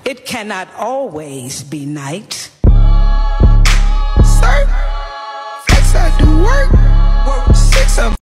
It cannot always be night. Sir, flex, I do work. 6 of